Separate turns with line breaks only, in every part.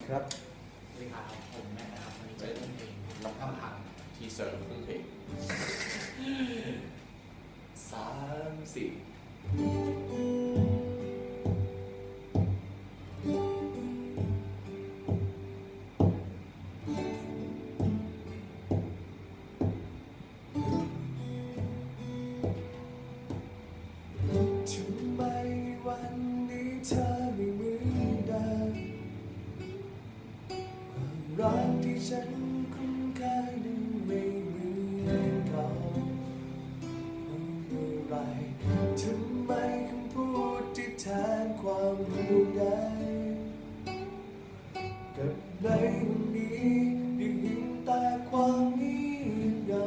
ครับ
สวัสดีครับผมแม่นะครับวันนี้จะเล่นเพลงร้องคำถามทีเซอร์เพลง3 4
ทำไมวันนี้เธอไม่เหมือนเดิมความรักที่ฉันคุ้นเคยนั้นไม่เหมือนเก่าเมื่อไรทำไมคำพูดที่แทนความห่วงใยกับในวันนี้ได้ยินแต่ความเงียบเหงา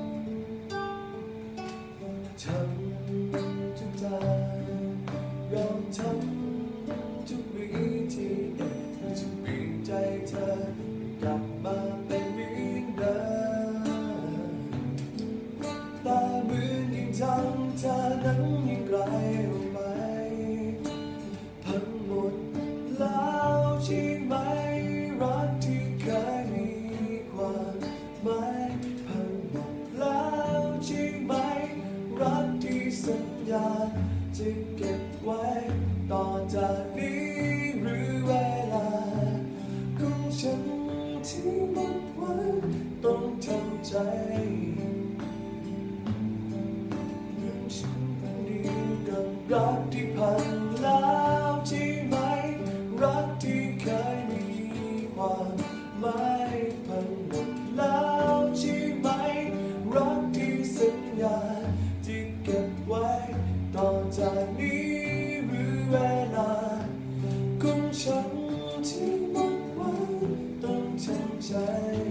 ฉันทุกทางยอมทำทุกวิธีที่จะเปลี่ยนใจเธอกลับมาเป็นเหมือนเดิมแต่เหมือนยิ่งทำเธอนั้นยิ่งไกลออกไปพังหมดแล้วใช่ไหมรักที่เคยมีความหมายพังหมดแล้วใช่ไหมรักที่สัญญาจะเก็บไว้ต่อจากนี้หรือเวลาของฉันที่หมดหวังต้องทำใจเรื่องฉันคนเดียวกับรักที่พังแล้วใช่ไหมรักที่เคยมีความหมายพังหมดแล้วใช่ไหมรักที่สัญญาที่เก็บไว้ต่อจากนี้หรือเวลาของฉันที่หมดหวังต้องทำใจ